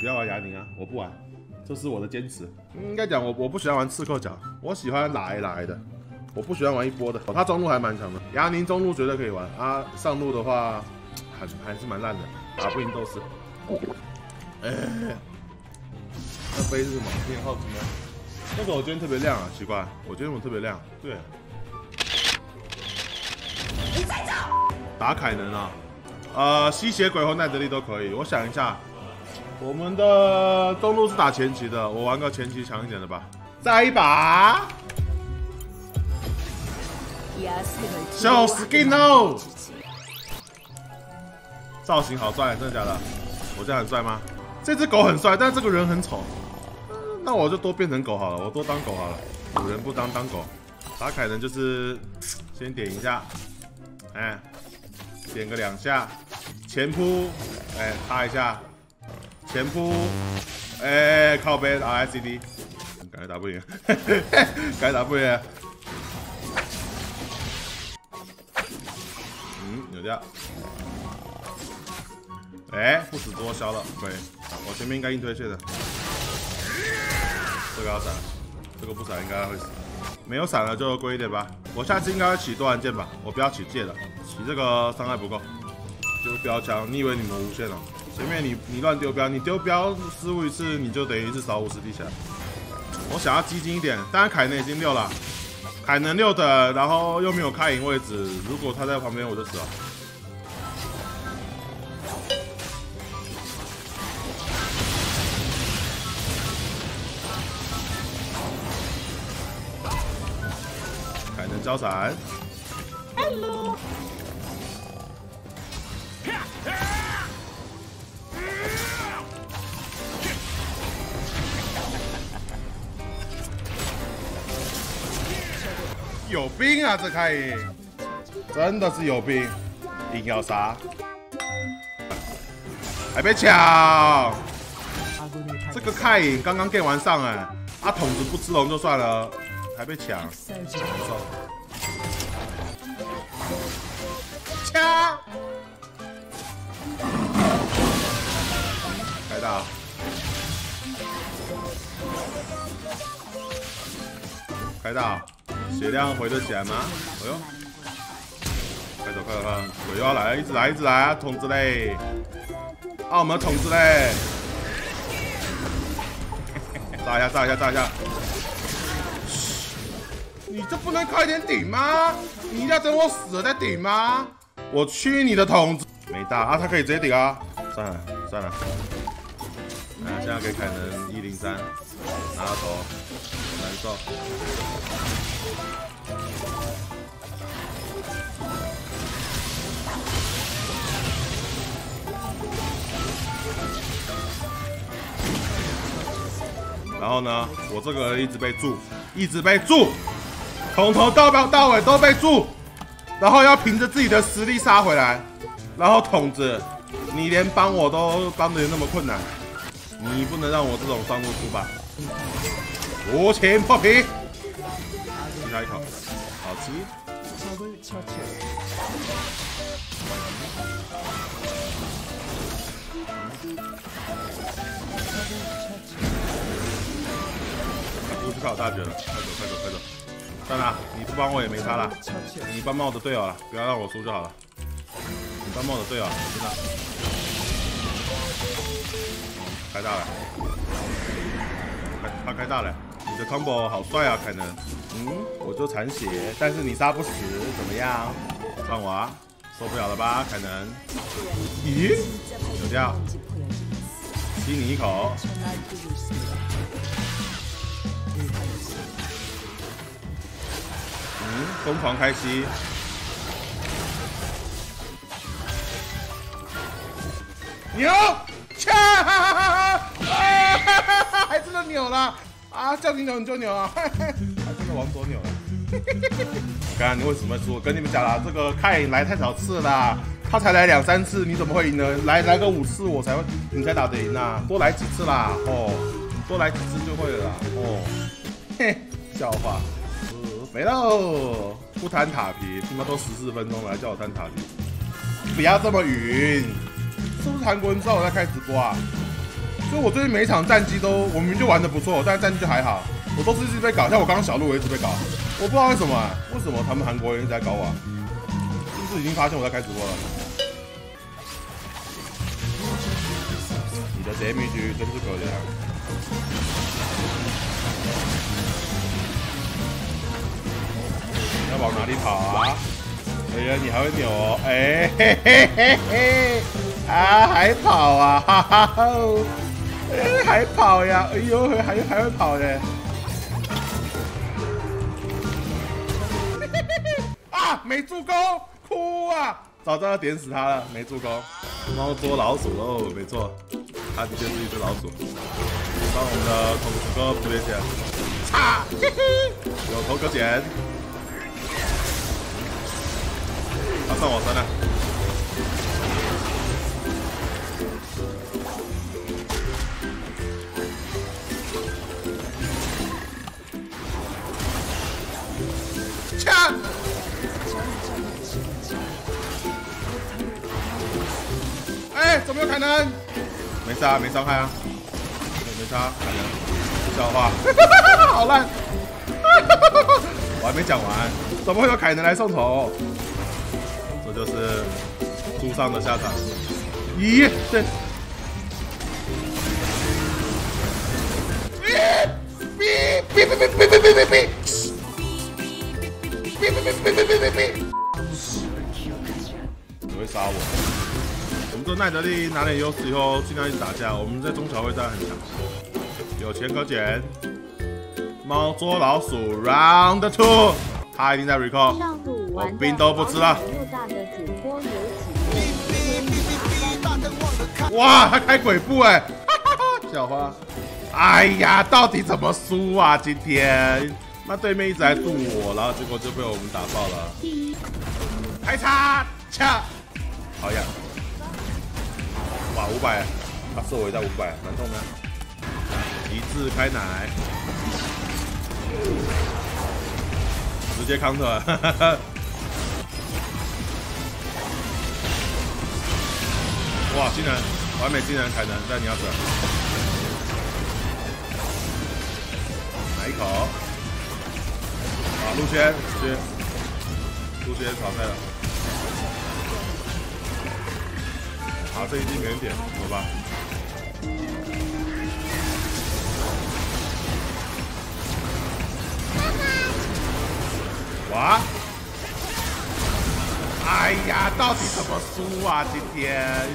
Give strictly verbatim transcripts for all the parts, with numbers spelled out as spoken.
要玩哑铃啊，我不玩，这是我的坚持。应该讲我我不喜欢玩刺客角，我喜欢来来的，我不喜欢玩一波的。哦，他中路还蛮强的，哑铃中路绝对可以玩啊，上路的话还还是蛮烂的，打不赢斗士。哎、欸，那杯是什么？念号什么？那个我今天特别亮啊，奇怪，我今天怎么特别亮？对。 打凯能啊，呃，吸血鬼或耐德力都可以。我想一下，我们的中路是打前期的，我玩个前期强一点的吧。再一把，小 skin 哦，造型好帅，真的假的？我这样很帅吗？这只狗很帅，但是这个人很丑。那我就多变成狗好了，我多当狗好了。主人不当当狗。打凯能就是先点一下，哎。 点个两下，前扑，哎，擦一下，前扑，哎，靠背 R I C D， 感觉打不赢，感觉打不赢。嗯，扭掉。哎，不死多消了，可以。我前面应该硬推卸的。这个要闪，这个不闪应该会死。没有闪了就贵一点吧。我下次应该会起多兰剑吧，我不要起戒了。 起这个伤害不够，丢标枪，你以为你们无限了？前面你你乱丢标，你丢标失误一次，你就等于是少五十滴血。我想要激进一点，当然凯能已经六了，凯能六的，然后又没有开营位置，如果他在旁边我就死了。凯能招闪。 Hello 有兵啊，这开营真的是有兵，硬要杀，还被抢。这个开营刚刚 get 完上哎，啊筒子不吃龙就算了，还被抢，枪！开大，开大，血量回得起来吗？哎呦，快走快走快走！鬼又要来了，一直来一直来啊！筒子嘞，啊我们筒子嘞，炸一下炸一下炸一下！你这不能快点顶吗？你一定要等我死了再顶吗？我去你的筒子！没大啊，他可以直接顶啊！算了算了，啊，现在给凯能一零三，拿到头，难受。然后呢，我这个人一直被注，一直被注，从头到尾到尾都被注。 然后要凭着自己的实力杀回来，然后筒子，你连帮我都帮得那么困难，你不能让我这种上路输吧？无情破皮，吸他一口，好吃。不是靠大绝了，快走快走快走！ 算了，你不帮我也没差了，你帮帮我的队友了，不要让我输就好了。你帮帮我的队友，真的。开大了，开他开大了，你的 combo 好帅啊，凯能。嗯，我就残血，但是你杀不死，怎么样？上我啊，受不了了吧，凯能？咦，扭掉，吸你一口。 嗯，疯狂开吸，扭，掐，还真的扭了啊！叫你扭你就扭啊，还真的往左扭了。刚刚你为什么输？我跟你们讲了，这个凯来太少次了，他才来两三次，你怎么会赢呢？来来个五次我才会，你才打得赢啊！多来几次啦，哦，多来几次就会了啦，哦，嘿，笑话。 没喽，不摊塔皮，他妈都十四分钟了，还叫我摊塔皮，不要这么晕，是不是韩国人知道我在开直播啊？ 所以我最近每一场战绩都，我明明就玩的不错，但是战绩就还好，我都是一直被搞。像我刚刚小鹿，我一直被搞，我不知道为什么、啊，为什么他们韩国人一直在搞我、啊？是不是已经发现我在开直播了？你的 damage 真是可怜。你要往哪里跑啊？哎呀，你还会扭哦！哎嘿嘿嘿嘿，啊，还跑啊！哈哈哈！哎，还跑呀！哎呦，还还会跑呢！啊，没助攻，哭啊！早知道点死他了，没助攻。猫捉老鼠喽，没错，它的确是一只老鼠。帮我们的孔子哥补一下，擦，嘿嘿，有头可捡。他上我身了。枪！哎，怎么有凯能？没杀，没伤害啊，没杀，凯能，笑话，好烂，我还没讲完，怎么会有凯能来送头？这就是猪上的下场。咦，对。哔哔哔哔哔哔哔哔哔。哔哔哔哔哔哔哔！你会杀我？我们这奈德利拿点优势以后，尽量一直打架。我们在中小会战很强，有钱可捡。猫捉老鼠 Round Two， 他一定在 recall。我兵都不吃了。哇，他开鬼步哎！小花，哎呀，到底怎么输啊？今天？那对面一直在渡我，然后结果就被我们打爆了。开叉掐，好呀！哇，五百，他射我一下五百，蛮痛的。一字开奶，直接 counter。哇，技能，完美技能凯能，但你要死。来一口。啊，陆轩，直接，陆轩淘汰了。好，这一击没人点，走吧。哇！哎呀，到底怎么输啊？今天，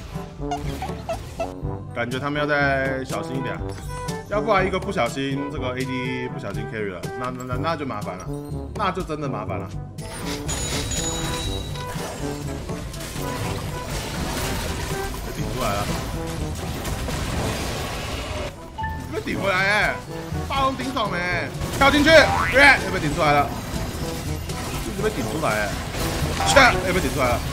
感觉他们要再小心一点。要不然一个不小心，这个 A D 不小心 carry 了，那那那那就麻烦了，那就真的麻烦了。顶出来了，被顶回来哎，霸王顶爽没？跳进去，耶，又被顶出来了，一直被顶出来哎，切，又被顶出来了。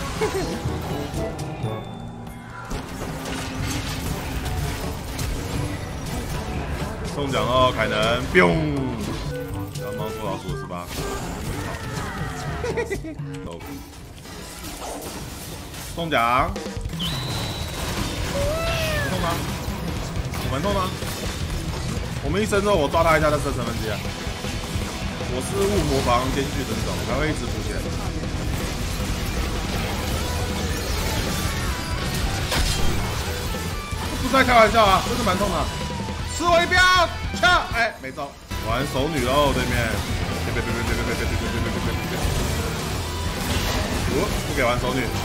中奖哦，凯能 ，biang！ 要猫捉老鼠是吧？好，中奖，很痛吗？蛮痛吗？我们一升之后，我抓他一下，再升三分之一啊！我是雾魔防兼具人种，还会一直出现。不是在开玩笑啊，真是蛮痛的。吃我一镖，掐！哎，没中，玩熟女喽，对面。别别别别别别别别别别别别别别！不不给玩熟女。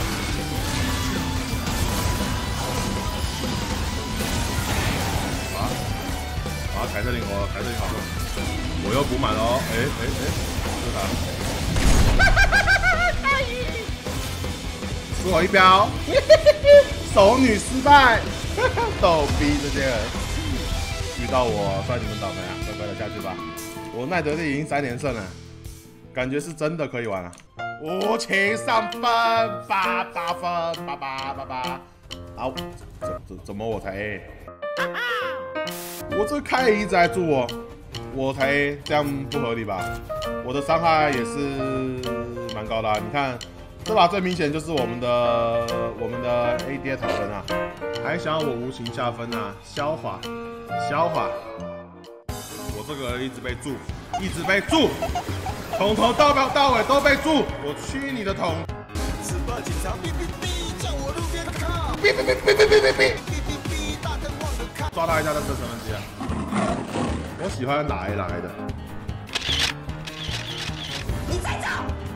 啊啊！凯特琳我凯特琳好痛，我又补满了哦。哎哎哎，是他。吃我一镖，熟女失败，逗逼这些人。遇到我，算你们倒霉啊！乖乖的下去吧。我奈德利已经三连胜了，感觉是真的可以玩了。无情上分，八八分，八八八八。好，怎怎怎么我才 A？ 我这开一直在助我，我才 A， 这样不合理吧？我的伤害也是蛮高的啊！你看， 这把最明显就是我们的我们的 A D 讨分啊，还想要我无情下分啊？消化，消化。我这个人一直被注，一直被注，从头到尾到尾都被注，我去你的桶！哔哔哔哔哔哔哔哔！抓他一下，再射三分之一啊！我喜欢哪一来的？ 你再走！